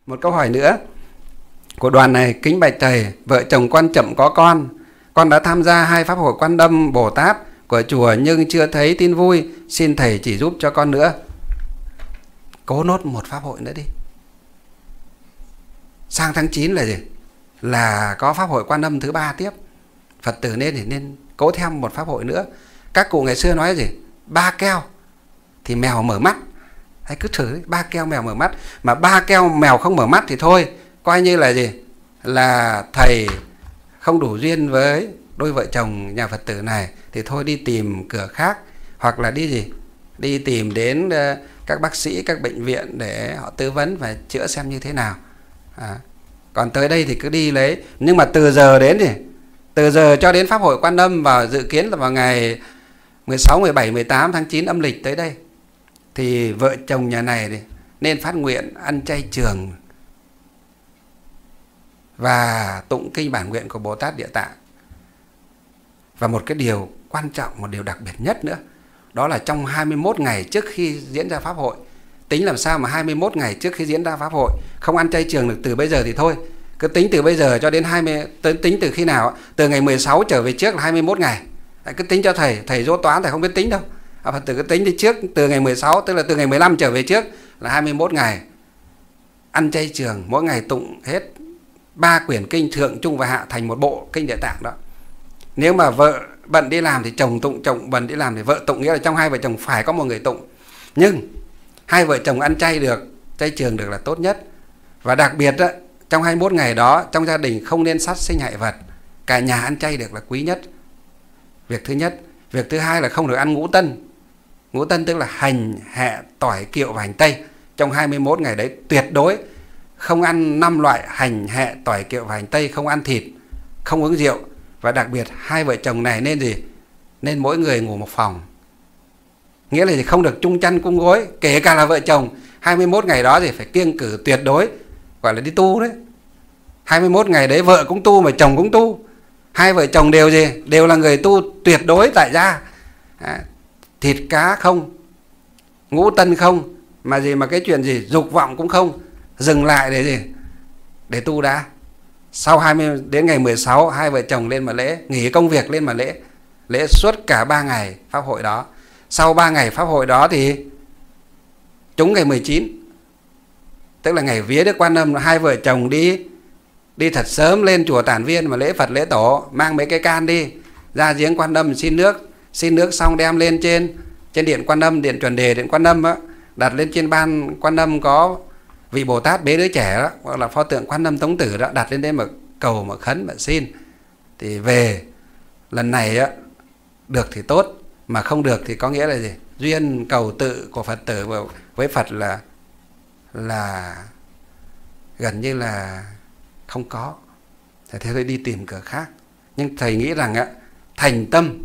Một câu hỏi nữa của đoàn này: kính bạch thầy, vợ chồng con chậm có con đã tham gia 2 pháp hội Quan Âm Bồ Tát của chùa nhưng chưa thấy tin vui, xin thầy chỉ giúp cho con nữa. Cố nốt 1 pháp hội nữa đi. Sang tháng 9 là gì? Là có pháp hội Quan Âm thứ 3 tiếp. Phật tử nên cố thêm 1 pháp hội nữa. Các cụ ngày xưa nói gì? 3 keo thì mèo mở mắt. Hãy cứ thử đấy, 3 keo mèo mở mắt. Mà 3 keo mèo không mở mắt thì thôi, coi như là gì? Là thầy không đủ duyên với đôi vợ chồng nhà Phật tử này, thì thôi đi tìm cửa khác, hoặc là đi gì? Đi tìm đến các bác sĩ, các bệnh viện để họ tư vấn và chữa xem như thế nào. Còn tới đây thì cứ đi lấy. Nhưng mà từ giờ đến gì? Từ giờ cho đến pháp hội Quan Âm vào dự kiến là vào ngày 16, 17, 18 tháng 9 âm lịch tới đây, thì vợ chồng nhà này nên phát nguyện ăn chay trường và tụng kinh bản nguyện của Bồ Tát Địa Tạng. Và một cái điều quan trọng, một điều đặc biệt nhất nữa, đó là trong 21 ngày trước khi diễn ra pháp hội. Tính làm sao mà 21 ngày trước khi diễn ra pháp hội không ăn chay trường được từ bây giờ thì thôi. Cứ tính từ bây giờ cho đến tính từ khi nào? Từ ngày 16 trở về trước là 21 ngày. Cứ tính cho thầy dỗ toán thầy không biết tính đâu. Phật tử cứ tính đi trước từ ngày 16, tức là từ ngày 15 trở về trước là 21 ngày. Ăn chay trường, mỗi ngày tụng hết 3 quyển kinh thượng, trung và hạ thành một bộ kinh Địa Tạng đó. Nếu mà vợ bận đi làm thì chồng tụng, chồng bận đi làm thì vợ tụng, nghĩa là trong 2 vợ chồng phải có một người tụng. Nhưng 2 vợ chồng ăn chay được, chay trường được là tốt nhất. Và đặc biệt đó, trong 21 ngày đó trong gia đình không nên sát sinh hại vật, cả nhà ăn chay được là quý nhất. Việc thứ nhất. Việc thứ hai là không được ăn ngũ tân. Ngũ tân tức là hành, hẹ, tỏi, kiệu và hành tây. Trong 21 ngày đấy tuyệt đối không ăn 5 loại hành, hẹ, tỏi, kiệu và hành tây, không ăn thịt, không uống rượu. Và đặc biệt 2 vợ chồng này nên gì? Nên mỗi người ngủ một phòng. Nghĩa là gì? Không được chung chăn chung gối, kể cả là vợ chồng. 21 ngày đó thì phải kiêng cử tuyệt đối, gọi là đi tu đấy. 21 ngày đấy vợ cũng tu mà chồng cũng tu. 2 vợ chồng đều gì? Đều là người tu tuyệt đối tại gia. Thịt cá không, ngũ tân không, mà gì mà cái chuyện gì dục vọng cũng không. Dừng lại để gì? Để tu đã. Sau 20 đến ngày 16 2 vợ chồng lên mà lễ, nghỉ công việc lên mà lễ. Lễ suốt cả 3 ngày pháp hội đó. Sau 3 ngày pháp hội đó thì trúng ngày 19, tức là ngày vía Đức Quan Âm, 2 vợ chồng đi thật sớm lên chùa Tản Viên mà lễ Phật lễ Tổ, mang mấy cái can đi ra giếng Quan Âm xin nước xong đem lên trên điện Quan Âm, điện chuẩn đề điện Quan Âm á, đặt lên trên ban Quan Âm có vị Bồ Tát bế đứa trẻ đó, hoặc là pho tượng Quan Âm Tống Tử đó, đặt lên đấy mà cầu mà khấn mà xin. Thì về lần này á, được thì tốt, mà không được thì có nghĩa là gì? Duyên cầu tự của Phật tử với Phật là gần như là không có. Thế tôi đi tìm cửa khác. Nhưng thầy nghĩ rằng á, thành tâm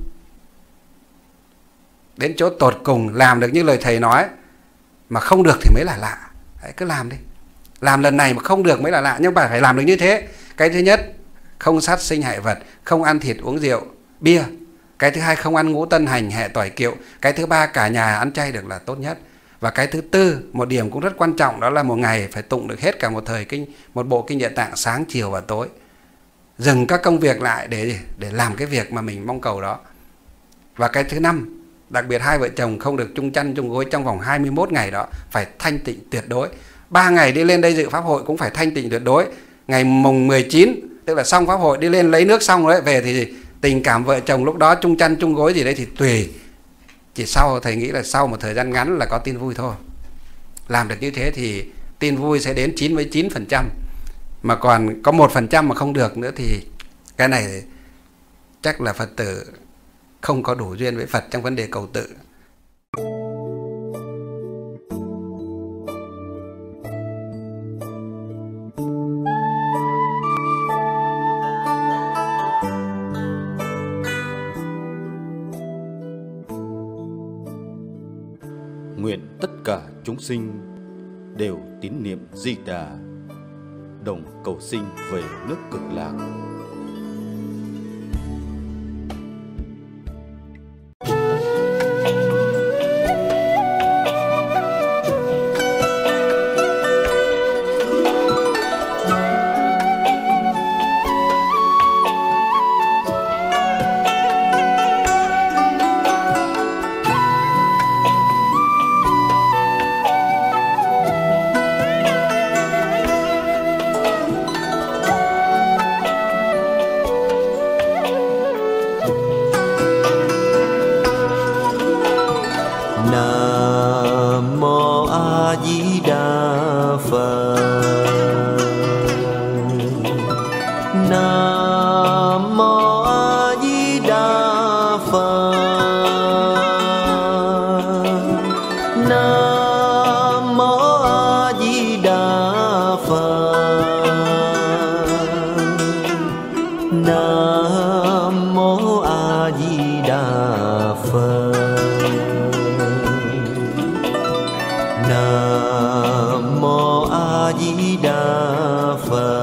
đến chỗ tột cùng, làm được như lời thầy nói, mà không được thì mới là lạ. Hãy cứ làm đi. Làm lần này mà không được mới là lạ, nhưng mà phải làm được như thế. Cái thứ nhất, không sát sinh hại vật, không ăn thịt uống rượu, bia. Cái thứ hai, không ăn ngũ tân hành, hẹ, tỏi, kiệu. Cái thứ ba, cả nhà ăn chay được là tốt nhất. Và cái thứ tư, một điểm cũng rất quan trọng, đó là một ngày phải tụng được hết cả một bộ kinh Địa Tạng sáng, chiều và tối. Dừng các công việc lại để làm cái việc mà mình mong cầu đó. Và cái thứ năm, đặc biệt 2 vợ chồng không được chung chăn chung gối trong vòng 21 ngày đó, phải thanh tịnh tuyệt đối. 3 ngày đi lên đây dự pháp hội cũng phải thanh tịnh tuyệt đối. Ngày mùng 19, tức là xong pháp hội, đi lên lấy nước xong rồi về thì gì? Tình cảm vợ chồng lúc đó chung chăn chung gối gì đấy thì tùy. Chỉ sau, thầy nghĩ là sau một thời gian ngắn là có tin vui thôi. Làm được như thế thì tin vui sẽ đến 99%. Mà còn có 1% mà không được nữa thì cái này chắc là Phật tử không có đủ duyên với Phật trong vấn đề cầu tự. Nguyện tất cả chúng sinh đều tín niệm Di Đà, đồng cầu sinh về nước Cực Lạc. Nam mô A Di Đà Phật. Nam mô A Di Đà Phật. Nam mô A Di Đà Phật. Nam mô A Di Đà Phật. Nam mô A Di Đà Phật.